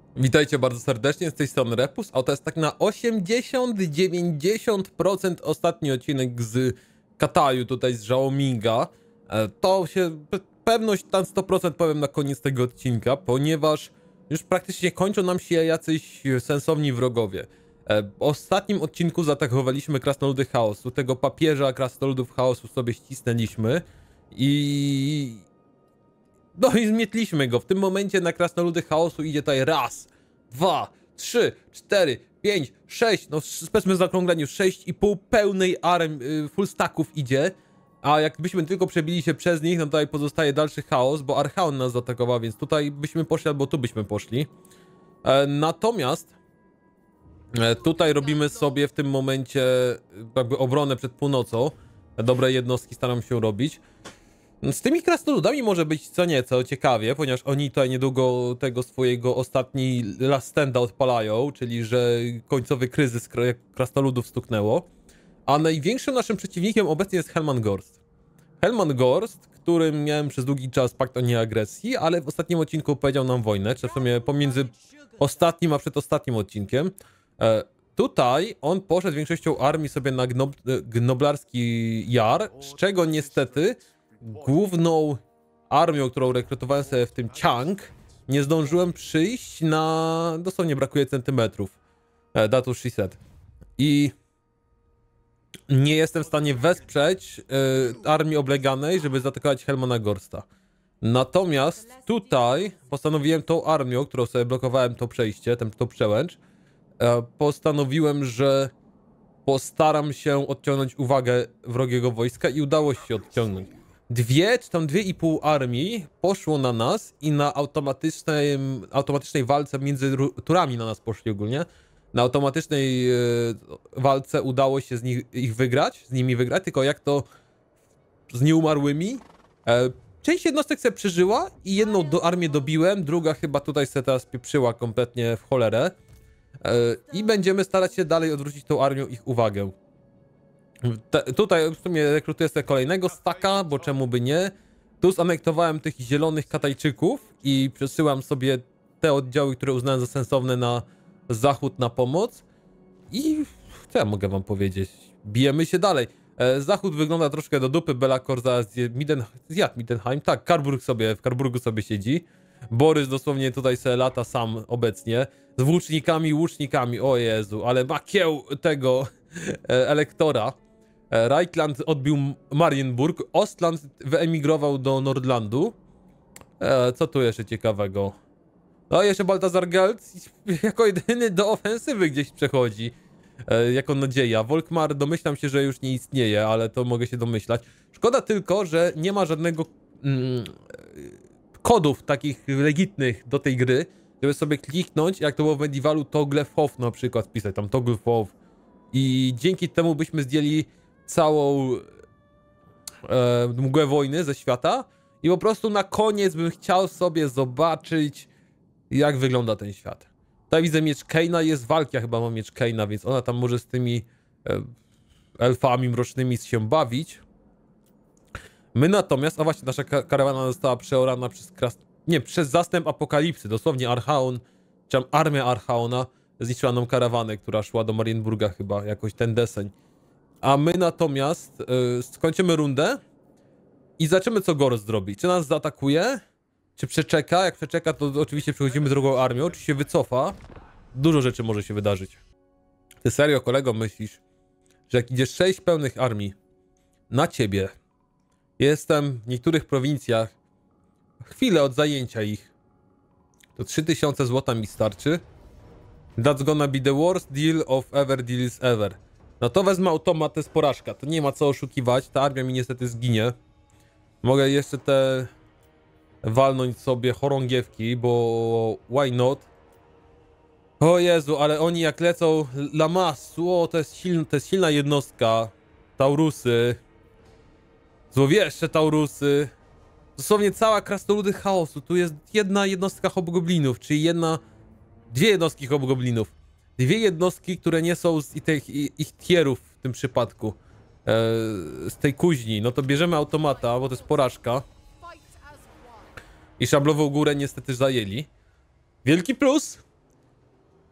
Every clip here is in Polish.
Witajcie bardzo serdecznie, z tej strony Repus, a to jest tak na 80-90% ostatni odcinek z Kataju, tutaj z Xiaominga. To się pewność na 100% powiem na koniec tego odcinka, ponieważ już praktycznie kończą nam się jacyś sensowni wrogowie. W ostatnim odcinku zaatakowaliśmy krasnoludy chaosu, tego papieża krasnoludów chaosu sobie ścisnęliśmy no i zmietliśmy go. W tym momencie na krasnoludy chaosu idzie tutaj raz, 2, 3, 4, 5, 6, no powiedzmy w zaokrągleniu 6,5 pełnej armii, full stacków idzie. A jakbyśmy tylko przebili się przez nich, no tutaj pozostaje dalszy chaos, bo Archaon nas zaatakował, więc tutaj byśmy poszli albo tu byśmy poszli. Natomiast tutaj robimy sobie w tym momencie jakby obronę przed północą. Dobre jednostki staram się robić. Z tymi krasnoludami może być co nieco ciekawie, ponieważ oni tutaj niedługo tego swojego ostatni last standa odpalają, czyli że końcowy kryzys krasnoludów stuknęło. A największym naszym przeciwnikiem obecnie jest Helmangorst. Helmangorst, którym miałem przez długi czas pakt o nieagresji, ale w ostatnim odcinku powiedział nam wojnę, czy w sumie pomiędzy ostatnim a przedostatnim odcinkiem. Tutaj on poszedł większością armii sobie na Gnoblarski Jar, z czego niestety główną armią, którą rekrutowałem sobie w tym Chang, nie zdążyłem przyjść na... dosłownie brakuje centymetrów. That was she said. I nie jestem w stanie wesprzeć armii obleganej, żeby zaatakować Helmana Gorsta. Natomiast tutaj postanowiłem tą armią, którą sobie blokowałem to przejście, tą przełęcz, postanowiłem, że postaram się odciągnąć uwagę wrogiego wojska i udało się odciągnąć. Dwie, czy tam 2,5 armii poszło na nas i na automatycznej walce między turami na nas poszli ogólnie. Na automatycznej walce udało się z nimi wygrać, tylko jak to z nieumarłymi. Część jednostek sobie przeżyła i jedną armię dobiłem, druga chyba tutaj sobie teraz pieprzyła kompletnie w cholerę. I będziemy starać się dalej odwrócić tą armią ich uwagę. Tutaj w sumie rekrutuję sobie kolejnego staka, bo czemu by nie. Tu zanektowałem tych zielonych Katajczyków i przesyłam sobie te oddziały, które uznałem za sensowne na zachód na pomoc. I co ja mogę wam powiedzieć? Bijemy się dalej. Zachód wygląda troszkę do dupy, Belakor zaraz zjadł Middenheim. Tak, w Karburgu sobie siedzi. Borys dosłownie tutaj sobie lata sam obecnie. Z łucznikami, o Jezu, ale ma kieł tego elektora. Reichland odbił Marienburg, Ostland wyemigrował do Nordlandu. Co tu jeszcze ciekawego? No jeszcze Baltazar Gelt jako jedyny do ofensywy gdzieś przechodzi. Jako nadzieja. Volkmar domyślam się, że już nie istnieje, ale to mogę się domyślać. Szkoda tylko, że nie ma żadnego kodów takich legitnych do tej gry, żeby sobie kliknąć, jak to było w Medievalu, Toggle Fow na przykład wpisać, tam Toggle Fow. I dzięki temu byśmy zdjęli całą mgłę wojny ze świata i po prostu na koniec bym chciał sobie zobaczyć, jak wygląda ten świat. Tutaj widzę miecz Kaina, jest Walkia chyba ma miecz Kaina, więc ona tam może z tymi elfami mrocznymi się bawić. My natomiast, a właśnie nasza karawana została przeorana przez zastęp apokalipsy, dosłownie Archaon, czy armia Archaona zniszczyła nam karawanę, która szła do Marienburga chyba, jakoś ten deseń. A my natomiast skończymy rundę i zobaczymy, co Gorst zrobi. Czy nas zaatakuje, czy przeczeka? Jak przeczeka, to oczywiście przechodzimy drugą armią, czy się wycofa. Dużo rzeczy może się wydarzyć. Ty serio, kolego, myślisz, że jak idziesz 6 pełnych armii na ciebie, jestem w niektórych prowincjach chwilę od zajęcia ich, to 3000 złota mi starczy? That's gonna be the worst deal of ever deals ever. No to wezmę automat, to jest porażka, to nie ma co oszukiwać, ta armia mi niestety zginie. Mogę jeszcze te walnąć sobie chorągiewki, bo why not? O Jezu, ale oni jak lecą Lamassu, to jest silna jednostka. Taurusy. Złowieszcze Taurusy. Dosłownie cała krasnoludy chaosu. Tu jest jedna jednostka hobgoblinów, czyli dwie jednostki hobgoblinów. Dwie jednostki, które nie są z ich tierów w tym przypadku. Z tej kuźni. No to bierzemy automata, bo to jest porażka. I Szablową Górę niestety zajęli. Wielki plus,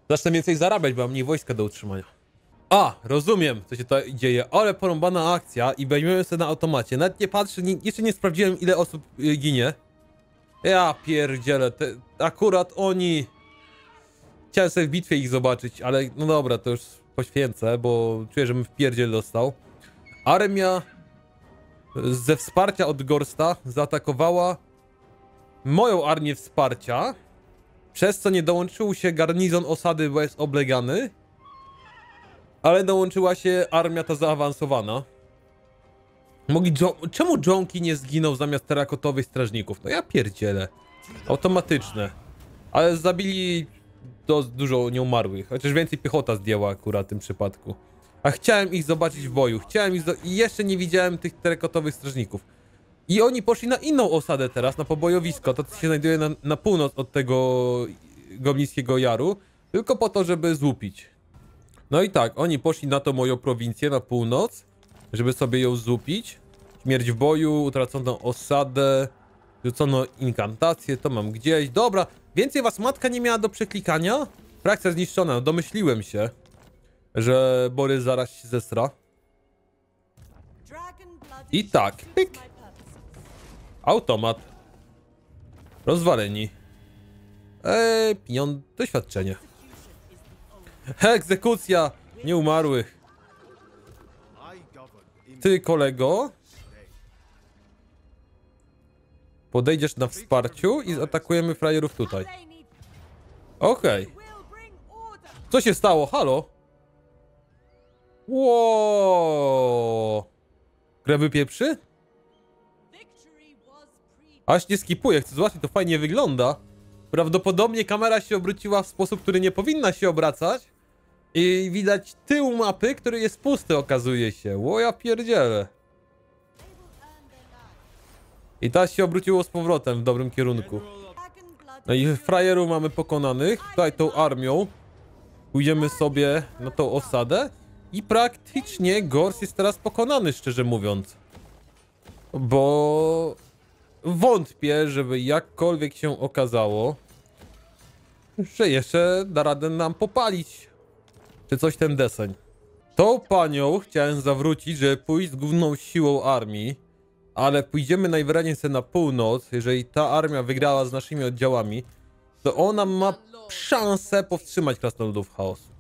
Zacznę więcej zarabiać, bo mam mniej wojska do utrzymania. A, rozumiem, co się tutaj dzieje, ale porąbana akcja i weźmiemy sobie na automacie. Nawet nie patrzę, jeszcze nie sprawdziłem, ile osób ginie. Ja pierdzielę, akurat oni... Chciałem sobie w bitwie ich zobaczyć, ale no dobra, to już poświęcę, bo czuję, że bym w pierdziel dostał. Armia ze wsparcia od Gorsta zaatakowała moją armię wsparcia, przez co nie dołączył się garnizon osady, bo jest oblegany, ale dołączyła się armia ta zaawansowana. Czemu Jonki nie zginął zamiast terakotowych strażników? No ja pierdzielę. Automatyczne. Ale zabili dużo nieumarłych, chociaż więcej piechota zdjęła akurat w tym przypadku. A chciałem ich zobaczyć w boju, i jeszcze nie widziałem tych terakotowych strażników. I oni poszli na inną osadę teraz, na pobojowisko, to co się znajduje na północ od tego Goblinskiego Jaru, tylko po to, żeby złupić. No i tak, oni poszli na tą moją prowincję, na północ, żeby sobie ją złupić. Śmierć w boju, utracono osadę, rzucono inkantację, to mam gdzieś. Dobra, więcej was matka nie miała do przeklikania? Frakcja zniszczona, domyśliłem się, że Borys zaraz się zesra. I tak, pyk. Automat. Rozwaleni. Pieniądze, doświadczenie. Egzekucja nieumarłych. Ty, kolego, podejdziesz na wsparciu i zaatakujemy frajerów tutaj. Okej. Co się stało? Halo? Ło! Grę wypieprzy? Aż nie skipuję, chcę zobaczyć, to fajnie wygląda. Prawdopodobnie kamera się obróciła w sposób, który nie powinna się obracać. I widać tył mapy, który jest pusty, okazuje się. Ło, ja pierdzielę. I ta się obróciło z powrotem w dobrym kierunku. No i frajerów mamy pokonanych. Tutaj tą armią pójdziemy sobie na tą osadę. I praktycznie Gors jest teraz pokonany, szczerze mówiąc. Bo wątpię, żeby jakkolwiek się okazało, że jeszcze da radę nam popalić czy coś ten deseń. Tą panią chciałem zawrócić, żeby pójść z główną siłą armii, ale pójdziemy najwyraźniej sobie na północ. Jeżeli ta armia wygrała z naszymi oddziałami, to ona ma szansę powstrzymać krasnoludów chaosu.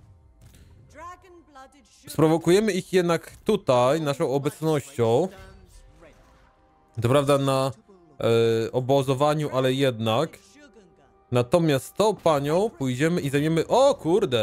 Sprowokujemy ich jednak tutaj, naszą obecnością. To prawda na obozowaniu, ale jednak. Natomiast z tą panią pójdziemy i zajmiemy... O kurde!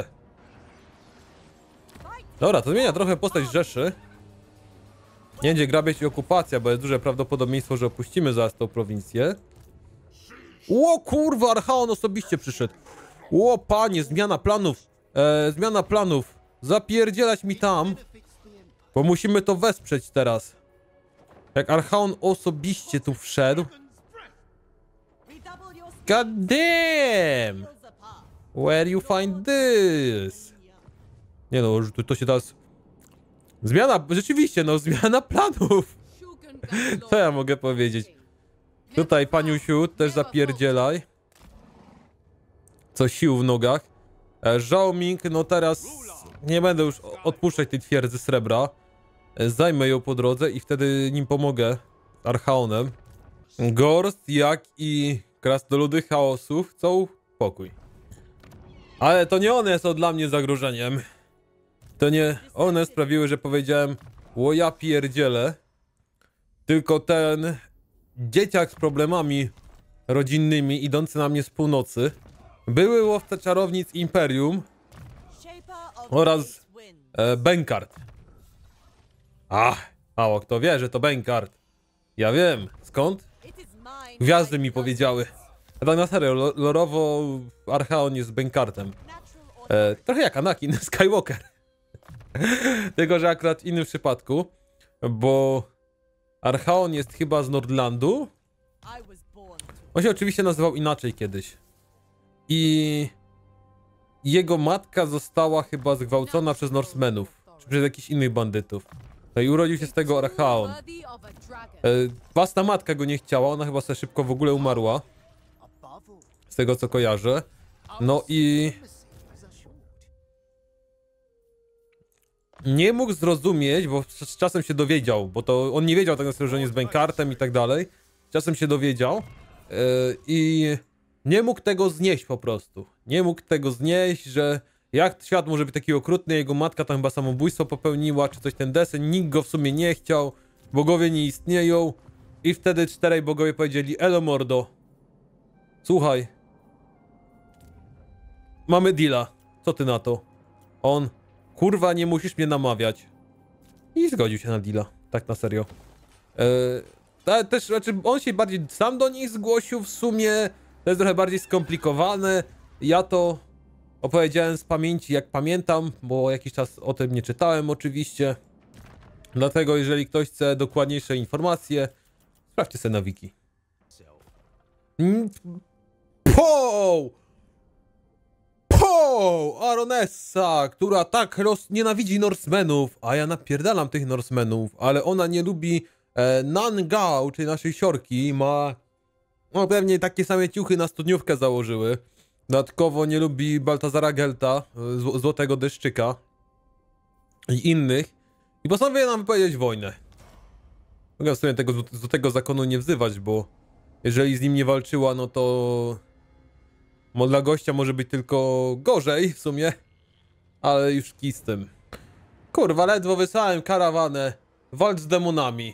Dobra, to zmienia trochę postać Rzeszy. Nie będzie grabieć i okupacja, bo jest duże prawdopodobieństwo, że opuścimy zaraz tą prowincję. Ło kurwa, Archaon osobiście przyszedł. Ło panie, zmiana planów. Zmiana planów. Zapierdzielać mi tam. Bo musimy to wesprzeć teraz. Jak Archaon osobiście tu wszedł. God damn! Where you find this? Nie no, to się teraz... Zmiana, rzeczywiście no, zmiana planów. Co ja mogę powiedzieć? Tutaj, paniusiu, też zapierdzielaj. Co sił w nogach. Zhao Ming, no teraz nie będę już odpuszczać tej twierdzy srebra. Zajmę ją po drodze i wtedy nim pomogę. Archaonem. Gorst, jak i krasnoludy chaosu chcą pokój. Ale to nie one są dla mnie zagrożeniem. To nie one sprawiły, że powiedziałem: o ja pierdzielę. Tylko ten dzieciak z problemami rodzinnymi idący na mnie z północy. Były łowca czarownic Imperium oraz Benkart. Mało kto wie, że to Benkart. Ja wiem. Skąd? Gwiazdy mi powiedziały. A tak na serio, lorowo Archaon jest Benkartem. Trochę jak Anakin Skywalker. Tylko, że akurat w innym przypadku. Bo Archaon jest chyba z Nordlandu. On się oczywiście nazywał inaczej kiedyś. I jego matka została chyba zgwałcona przez Norsemenów. Czy przez jakichś innych bandytów. No i urodził się z tego Archaon. Własna matka go nie chciała, ona chyba sobie szybko w ogóle umarła. Z tego co kojarzę. No i nie mógł zrozumieć, bo z czasem się dowiedział, bo to on nie wiedział tak naprawdę, że on jest bankartem i tak dalej. Czasem się dowiedział i nie mógł tego znieść po prostu. Nie mógł tego znieść, że jak świat może być taki okrutny, jego matka tam chyba samobójstwo popełniła, czy coś ten deseń, nikt go w sumie nie chciał, bogowie nie istnieją i wtedy 4 bogowie powiedzieli: elo mordo, słuchaj, mamy deala, co ty na to? On: kurwa, nie musisz mnie namawiać. I zgodził się na deala, tak na serio. Też, znaczy on się bardziej sam do nich zgłosił w sumie, to jest trochę bardziej skomplikowane. Ja to opowiedziałem z pamięci, jak pamiętam, bo jakiś czas o tym nie czytałem oczywiście. Dlatego jeżeli ktoś chce dokładniejsze informacje, sprawdźcie sobie na wiki. Pow! Aronessa, która tak nienawidzi Norsemenów, a ja napierdalam tych Norsemenów, ale ona nie lubi Nangao, czyli naszej siorki, ma no pewnie takie same ciuchy na studniówkę założyły. Dodatkowo nie lubi Baltazara Gelta, Złotego Deszczyka i innych. I postanowiła nam wypowiedzieć wojnę. Mogę w sumie tego Złotego Zakonu nie wzywać, bo jeżeli z nim nie walczyła, no to dla gościa może być tylko gorzej w sumie. Ale już kij z tym. Kurwa, ledwo wysłałem karawanę. Walcz z demonami.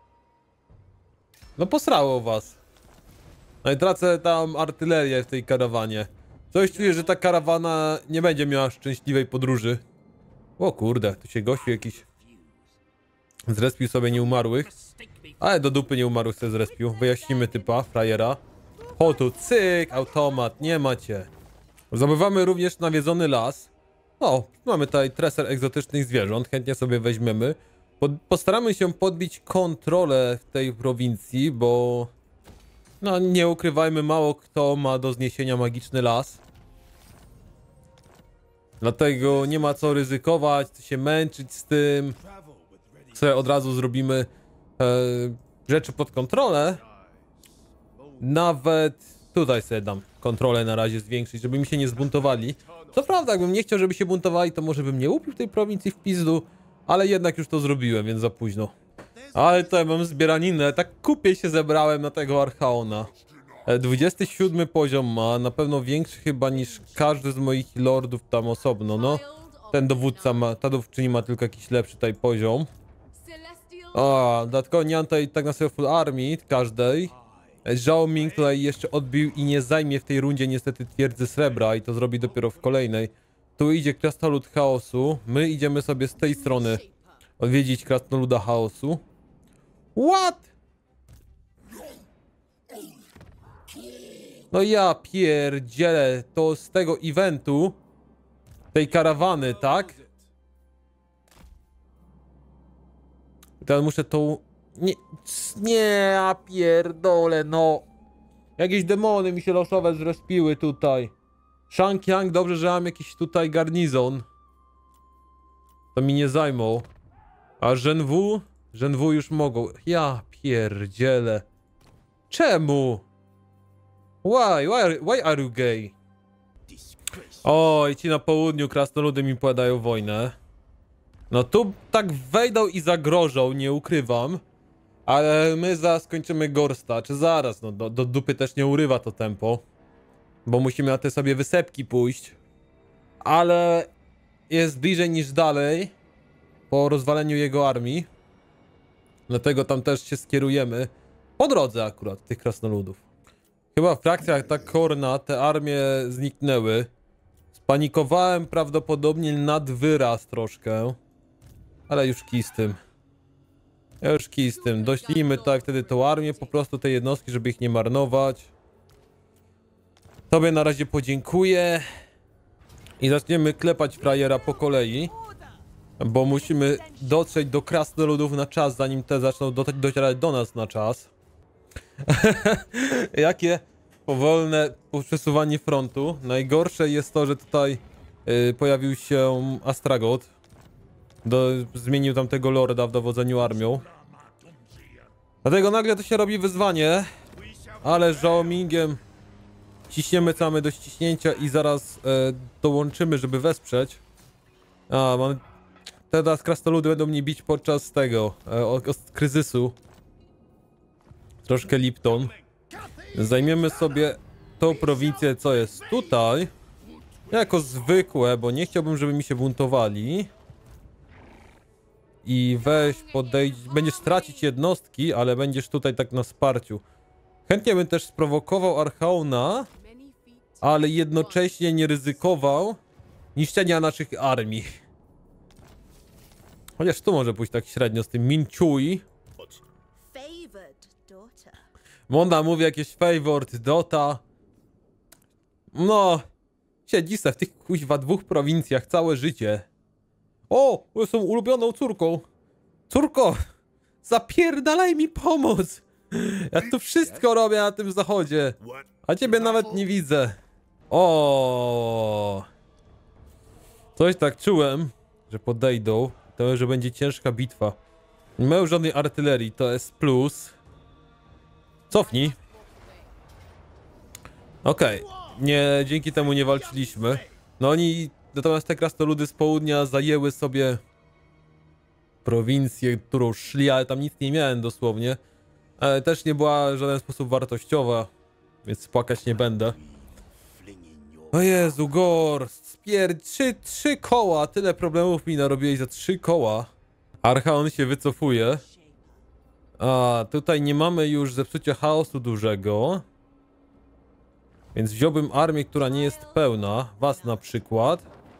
No posrało was. No i tracę tam artylerię w tej karawanie. Coś czuję, że ta karawana nie będzie miała szczęśliwej podróży. O kurde, tu się gościu jakiś zrespił sobie nieumarłych. Ale do dupy nieumarłych sobie zrespił. Wyjaśnimy typa, frajera. O tu, cyk, automat, nie macie. Zdobywamy również nawiedzony las. O, mamy tutaj treser egzotycznych zwierząt, chętnie sobie weźmiemy. Postaramy się podbić kontrolę w tej prowincji, bo no nie ukrywajmy, mało kto ma do zniesienia magiczny las. Dlatego nie ma co ryzykować, się męczyć z tym. Sobie od razu zrobimy rzeczy pod kontrolę. Nawet tutaj sobie dam kontrolę na razie zwiększyć, żeby mi się nie zbuntowali. Co prawda, jakbym nie chciał, żeby się buntowali, to może bym nie upił tej prowincji w pizdu, ale jednak już to zrobiłem, więc za późno. Ale tutaj mam zbieraninę, tak kupię się zebrałem na tego Archaona. 27 poziom ma, na pewno większy chyba niż każdy z moich lordów tam osobno, no. Ten dowódca ma, ta dowódczyni ma tylko jakiś lepszy tutaj poziom. A, dodatkowo nie mam tutaj tak na sobie full army każdej. Zhao Ming tutaj jeszcze odbił i nie zajmie w tej rundzie niestety twierdzy srebra i to zrobi dopiero w kolejnej. Tu idzie Krasnolud Chaosu, my idziemy sobie z tej strony odwiedzić Krasnoluda Chaosu. What? No ja pierdzielę, to z tego eventu, tej karawany, tak? Teraz muszę tą... Nie, ja pierdolę, no. Jakieś demony mi się losowe zrespiły tutaj. Shangyang, dobrze, że mam jakiś tutaj garnizon. To mi nie zajmą. A Zhenwu? Zhenwu już mogą. Ja pierdzielę. Czemu? Why are you gay? Oj, ci na południu krasnoludy mi podają wojnę. No tu tak wejdą i zagrożą, nie ukrywam. Ale my zaraz skończymy Gorsta, czy zaraz, no do dupy też nie urywa to tempo. Bo musimy na te sobie wysepki pójść. Ale jest bliżej niż dalej. Po rozwaleniu jego armii. Dlatego tam też się skierujemy. Po drodze akurat tych krasnoludów. Chyba w frakcjach tak Korna te armie zniknęły. Spanikowałem prawdopodobnie nad wyraz troszkę. Ale już kij z tym. Już kij z tym. Doślijmy tak wtedy tą armię, po prostu te jednostki, żeby ich nie marnować. Tobie na razie podziękuję. I zaczniemy klepać frajera po kolei. Bo musimy dotrzeć do krasnoludów na czas, zanim te zaczną docierać do nas na czas. Jakie powolne przesuwanie frontu. Najgorsze jest to, że tutaj pojawił się Astragot. Zmienił tamtego lorda w dowodzeniu armią. Dlatego nagle to się robi wyzwanie. Ale z Zhao Mingiem ciśniemy co mamy do ściśnięcia i zaraz dołączymy, żeby wesprzeć. A, mamy... teraz krasnoludy będą mnie bić podczas tego, kryzysu. Troszkę Lipton. Zajmiemy sobie tą prowincję, co jest tutaj. Jako zwykłe, bo nie chciałbym, żeby mi się buntowali. I weź, podejdź, będziesz tracić jednostki, ale będziesz tutaj tak na wsparciu. Chętnie bym też sprowokował Archaona, ale jednocześnie nie ryzykował niszczenia naszych armii. Chociaż tu może pójść tak średnio z tym Minchui. Monda mówi jakieś favored Dota. No, siedzi se w tych kuźwa 2 prowincjach całe życie. O, są ulubioną córką. Córko, zapierdalaj mi pomóc. Ja tu wszystko robię na tym zachodzie, a ciebie nawet nie widzę. O, coś tak czułem, że podejdą. To, że będzie ciężka bitwa. Nie mają żadnej artylerii, to jest plus. Cofnij. Okej. Nie, dzięki temu nie walczyliśmy. No oni, natomiast te krasnoludy z południa zajęły sobie prowincję, którą szli, ale tam nic nie miałem dosłownie. Ale też nie była w żaden sposób wartościowa, więc płakać nie będę. O Jezu, Gorst, trzy koła, tyle problemów mi narobiłeś za 3 koła. Archaon się wycofuje. A, tutaj nie mamy już zepsucia chaosu dużego. Więc wziąłbym armię, która nie jest pełna, was na przykład.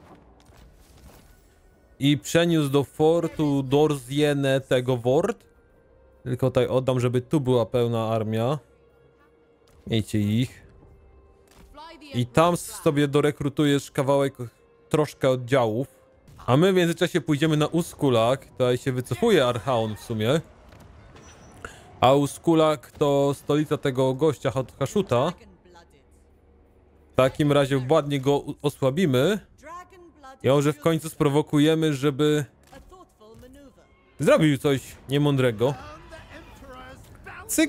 I przeniósł do fortu Dorziene tego Wort. Tylko tutaj oddam, żeby tu była pełna armia. Miejcie ich. I tam sobie dorekrutujesz kawałek, troszkę oddziałów. A my w międzyczasie pójdziemy na Uskulak. Tutaj się wycofuje Archaon w sumie. A Uskulak to stolica tego gościa Hashuta. W takim razie ładnie go osłabimy. I może w końcu sprowokujemy, żeby zrobił coś niemądrego. Cyk!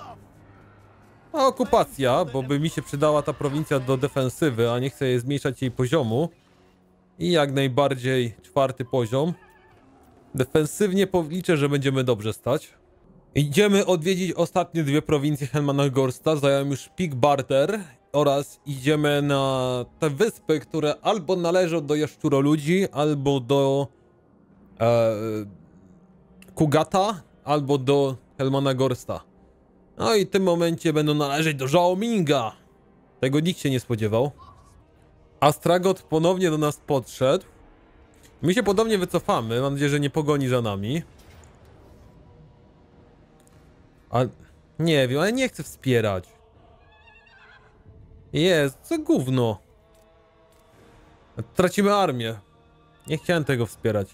A okupacja, bo by mi się przydała ta prowincja do defensywy, a nie chcę jej zmniejszać jej poziomu. I jak najbardziej 4. poziom. Defensywnie liczę, że będziemy dobrze stać. Idziemy odwiedzić ostatnie 2 prowincje Hetmana Gorsta. Zająłem już Pik Barter oraz idziemy na te wyspy, które albo należą do jaszczuroludzi, albo do Kugata, albo do Hetmana Gorsta. No i w tym momencie będą należeć do Zhao Minga. Tego nikt się nie spodziewał. Astragot ponownie do nas podszedł. My się podobnie wycofamy. Mam nadzieję, że nie pogoni za nami. A nie wiem, ale nie chcę wspierać. Jest, co gówno. Tracimy armię. Nie chciałem tego wspierać.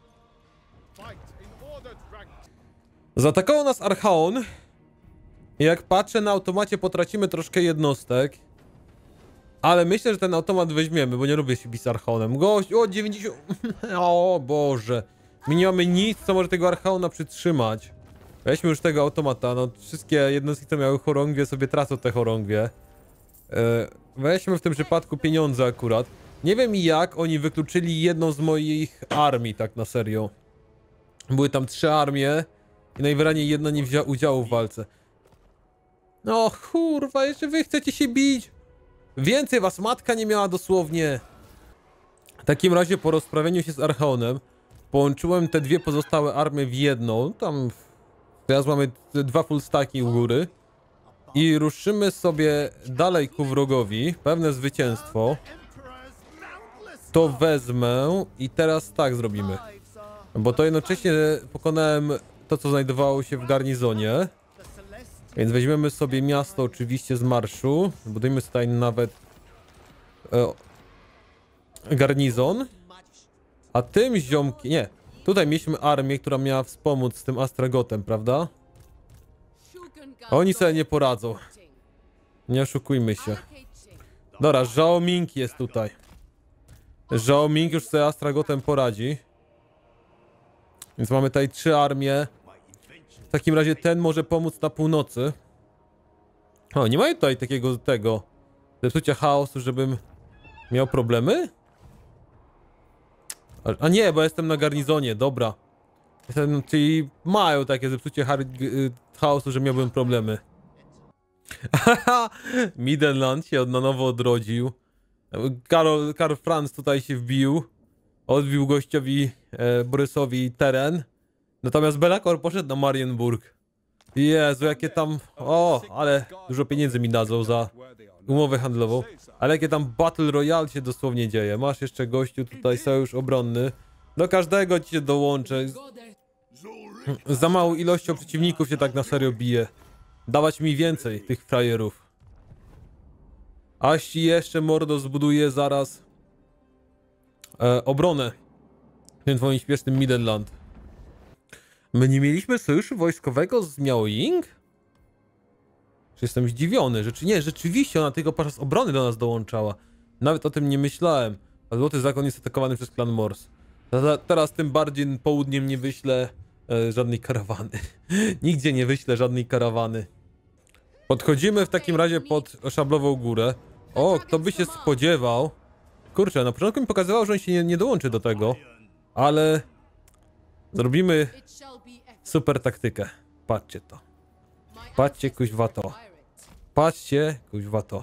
Zaatakował nas Archaon. I jak patrzę na automacie, potracimy troszkę jednostek. Ale myślę, że ten automat weźmiemy, bo nie lubię się bić z Archaonem. Gość, o 90... O Boże. My nie mamy nic, co może tego Archaona przytrzymać. Weźmy już tego automata, no wszystkie jednostki, co miały chorągwie, sobie tracą te chorągwie. Weźmy w tym przypadku pieniądze akurat. Nie wiem jak oni wykluczyli jedną z moich armii, tak na serio. Były tam 3 armie i najwyraźniej jedna nie wzięła udziału w walce. No kurwa, jeszcze wy chcecie się bić? Więcej was matka nie miała dosłownie. W takim razie po rozprawieniu się z Archaonem połączyłem te 2 pozostałe armie w jedną. Tam teraz mamy 2 full stacki u góry. I ruszymy sobie dalej ku wrogowi. Pewne zwycięstwo. To wezmę i teraz tak zrobimy. Bo to jednocześnie pokonałem to, co znajdowało się w garnizonie. Więc weźmiemy sobie miasto oczywiście z marszu. Budujmy tutaj nawet garnizon. A tym ziomki... Nie. Tutaj mieliśmy armię, która miała wspomóc z tym Astragotem, prawda? Oni sobie nie poradzą. Nie oszukujmy się. Dobra, Zhao Ming jest tutaj. Zhao Ming już sobie Astragotem poradzi. Więc mamy tutaj 3 armie. W takim razie ten może pomóc na północy. O, nie mają tutaj takiego zepsucia chaosu, żebym miał problemy? A nie, bo jestem na garnizonie, dobra. Czyli mają takie zepsucie chaosu, że miałbym problemy. Haha, Midland się na nowo odrodził. Karl Franz tutaj się wbił. Odbił gościowi Borysowi teren. Natomiast Belakor poszedł na Marienburg. Jezu, jakie tam... O, ale dużo pieniędzy mi dadzą za umowę handlową. Ale jakie tam Battle Royale się dosłownie dzieje. Masz jeszcze gościu tutaj sojusz obronny. Do każdego ci się dołączę. Za małą ilością przeciwników się tak na serio bije. Dawać mi więcej tych frajerów. Aż ci jeszcze mordo zbuduje zaraz obronę w tym twoim śmiesznym Midland. My nie mieliśmy sojuszu wojskowego z Miao Ying? Czy jestem zdziwiony? Nie, rzeczywiście ona tylko podczas obrony do nas dołączała. Nawet o tym nie myślałem. A Złoty Zakon jest atakowany przez klan Mors. Teraz tym bardziej południem nie wyślę żadnej karawany. Nigdzie nie wyślę żadnej karawany. Podchodzimy w takim razie pod Szablową Górę. O, kto by się spodziewał. Kurczę, na początku mi pokazywało, że on się nie dołączy do tego. Ale... Zrobimy super taktykę. Patrzcie to. Patrzcie, kuźwa to. Patrzcie, kuźwa to.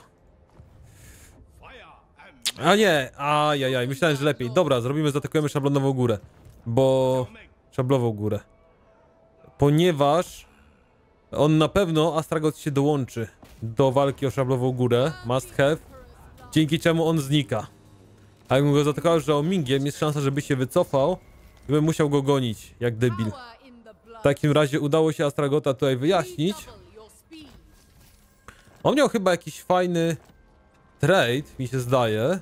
A nie, ajajaj, myślałem, że lepiej. Dobra, zaatakujemy Szablonową Górę. Szablową Górę. Ponieważ on na pewno, Astragot się dołączy do walki o Szablową Górę. Must have. Dzięki czemu on znika. A jakbym go zaatakował Zhaomingiem, jest szansa, żeby się wycofał. Bym musiał go gonić, jak debil. W takim razie udało się Astragota tutaj wyjaśnić. On miał chyba jakiś fajny trade, mi się zdaje.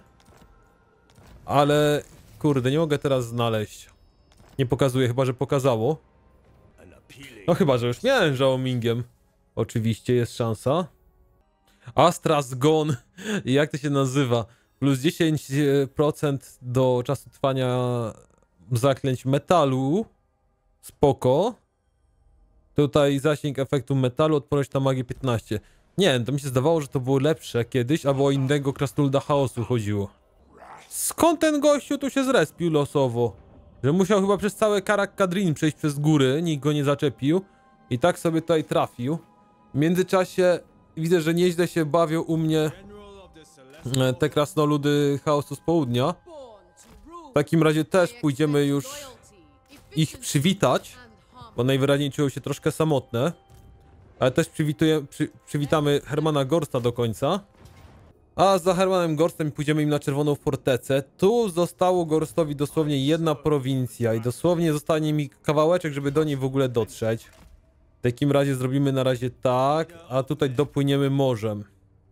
Ale kurde, nie mogę teraz znaleźć. Nie pokazuje, chyba że pokazało. No chyba, że już miałem Zhaomingiem. Oczywiście jest szansa. Astra Zgon. Jak to się nazywa? Plus 10% do czasu trwania zaklęć metalu. Spoko. Tutaj zasięg efektu metalu, odporność na magię 15. Nie, to mi się zdawało, że to było lepsze kiedyś, albo o innego krasnoluda chaosu chodziło. Skąd ten gościu tu się zrespił losowo? Że musiał chyba przez całe Karak Kadrin przejść przez góry, nikt go nie zaczepił. I tak sobie tutaj trafił. W międzyczasie widzę, że nieźle się bawią u mnie te krasnoludy chaosu z południa. W takim razie też pójdziemy już ich przywitać, bo najwyraźniej czują się troszkę samotne. Ale też przywitamy Hermana Gorsta do końca. A za Hermanem Gorstem pójdziemy im na Czerwoną Fortecę. Tu zostało Gorstowi dosłownie jedna prowincja i dosłownie zostanie mi kawałeczek, żeby do niej w ogóle dotrzeć. W takim razie zrobimy na razie tak, a tutaj dopłyniemy morzem.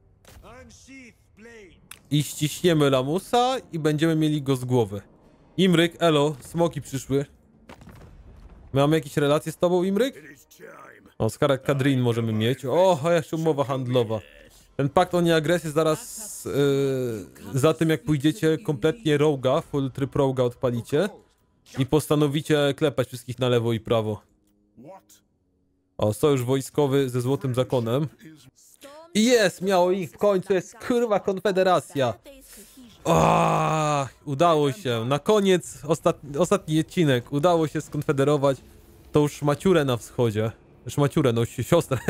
I ściśniemy lamusa i będziemy mieli go z głowy. Imryk, elo, smoki przyszły. Mamy jakieś relacje z tobą, Imryk? O, z Karak Kadrin możemy mieć. O, jeszcze umowa handlowa. Ten pakt o nieagresję zaraz za tym jak pójdziecie kompletnie roga, full tryb roga odpalicie i postanowicie klepać wszystkich na lewo i prawo. O, sojusz wojskowy ze Złotym Zakonem. I jest, miało ich, w końcu jest kurwa konfederacja. O, udało się, na koniec, ostatni odcinek, udało się skonfederować tą szmaciurę na wschodzie. Szmaciurę, no siostrę.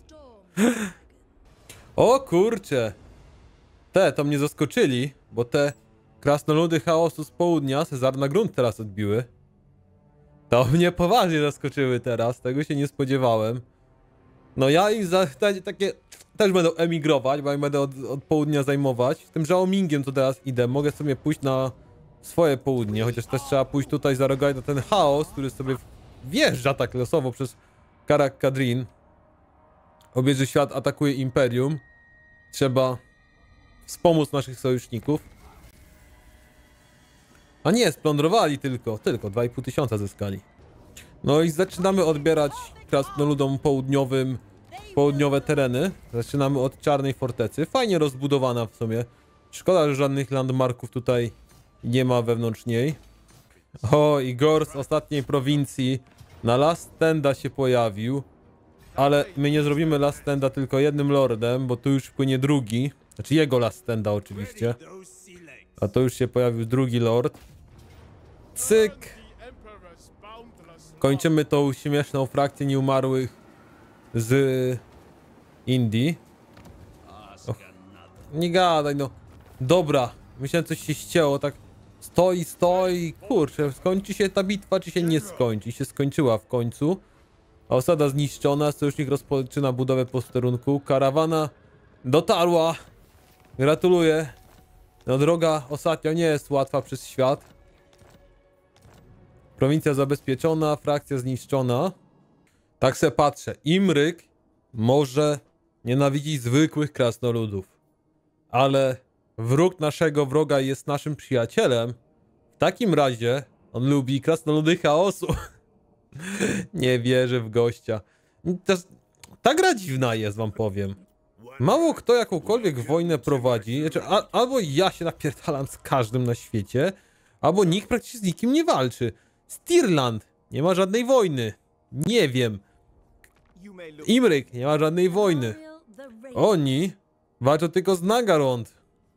O kurcze. To mnie zaskoczyli, bo te krasnoludy chaosu z południa Cezar na grunt teraz odbiły. To mnie poważnie zaskoczyły teraz, tego się nie spodziewałem. No ja ich takie też będę emigrować, bo ja będę od południa zajmować. Tym Zhaomingiem to teraz idę, mogę sobie pójść na swoje południe, chociaż też trzeba pójść tutaj za rogaj na ten chaos, który sobie wjeżdża tak losowo przez Karak Kadrin. Obieży świat atakuje Imperium. Trzeba wspomóc naszych sojuszników. A nie, splądrowali tylko 2500 zyskali. No i zaczynamy odbierać krasnoludom południowe tereny. Zaczynamy od Czarnej Fortecy. Fajnie rozbudowana w sumie. Szkoda, że żadnych landmarków tutaj nie ma wewnątrz niej. O, i Gorst z ostatniej prowincji na Last Standa się pojawił. Ale my nie zrobimy Last Standa tylko jednym lordem, bo tu już płynie drugi. Znaczy jego Last Standa oczywiście. A to już się pojawił drugi lord. cyk. Kończymy tą śmieszną frakcję nieumarłych z Indii. Och, nie gadaj, no. Dobra, myślałem, coś się ścięło, tak stoi, kurczę, skończy się ta bitwa, czy się nie skończy? Się skończyła w końcu. Osada zniszczona, sojusznik rozpoczyna budowę posterunku. Karawana dotarła. Gratuluję. No, droga ostatnio nie jest łatwa przez świat. Prowincja zabezpieczona, frakcja zniszczona. Tak se patrzę. Imryk może nienawidzić zwykłych krasnoludów. Ale wróg naszego wroga jest naszym przyjacielem. W takim razie on lubi krasnoludy chaosu. Nie wierzę w gościa. Ta gra dziwna jest, wam powiem. Mało kto jakąkolwiek wojnę prowadzi. Znaczy, albo ja się napierdalam z każdym na świecie, albo nikt praktycznie z nikim nie walczy. Stirland nie ma żadnej wojny. Nie wiem. Imryk nie ma żadnej wojny. Oni walczą tylko z Nagarond.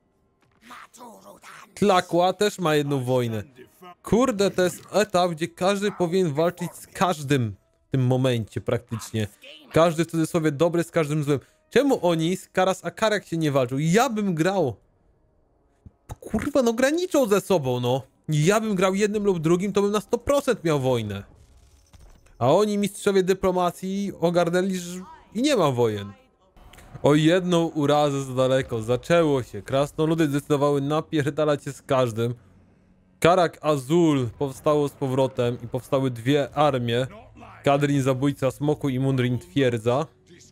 Tlaqua też ma jedną wojnę. Kurde, to jest etap, gdzie każdy powinien walczyć z każdym w tym momencie praktycznie. Każdy w cudzysłowie dobry z każdym złym. Czemu oni z Karas a Karak się nie walczą? Ja bym grał. Kurwa, no graniczą ze sobą, no. Ja bym grał jednym lub drugim, to bym na 100% miał wojnę. A oni, mistrzowie dyplomacji, ogarnęli i nie ma wojen. O jedną urazę za daleko. Zaczęło się. Krasnoludy zdecydowały napierdalać się z każdym. Karak Azul powstało z powrotem i powstały dwie armie. Kadrin Zabójca Smoku i Mundrin Twierdza.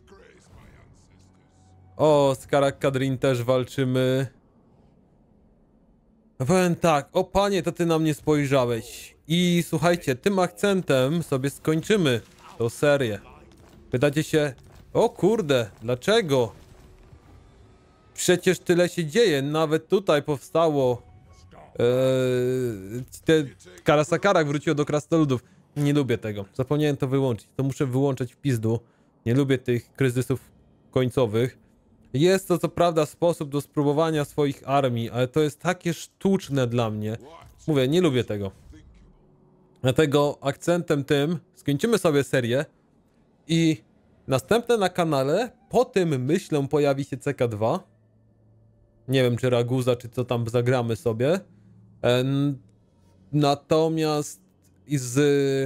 O, z Karak Kadrin też walczymy. Powiem tak, o panie, to ty na mnie spojrzałeś. I słuchajcie, tym akcentem sobie skończymy tą serię. Pytacie się, o kurde, dlaczego? Przecież tyle się dzieje, nawet tutaj powstało te Karasakarak wróciło do krasnoludów. Nie lubię tego, zapomniałem to wyłączyć, to muszę wyłączać w pizdu. Nie lubię tych kryzysów końcowych. Jest to co prawda sposób do spróbowania swoich armii, ale to jest takie sztuczne dla mnie. Mówię, nie lubię tego. Dlatego akcentem tym skończymy sobie serię i następne na kanale, po tym myślę pojawi się CK2. Nie wiem czy Raguza, czy co tam zagramy sobie. Natomiast z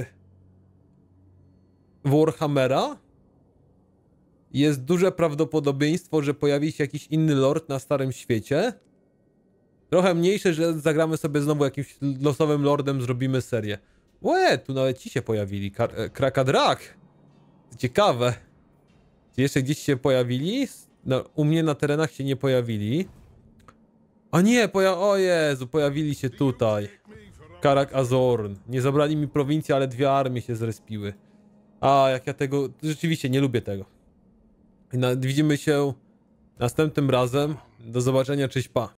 Warhammera jest duże prawdopodobieństwo, że pojawi się jakiś inny lord na Starym Świecie. Trochę mniejsze, że zagramy sobie znowu jakimś losowym lordem, zrobimy serię. Łe, tu nawet ci się pojawili. Krakadrak. Ciekawe. Czy jeszcze gdzieś się pojawili? No, u mnie na terenach się nie pojawili. A nie, o Jezu, pojawili się tutaj. Karak Azorn. Nie zabrali mi prowincji, ale dwie armie się zrespiły. A, jak ja tego... Rzeczywiście nie lubię tego. Widzimy się następnym razem. Do zobaczenia, cześć, pa.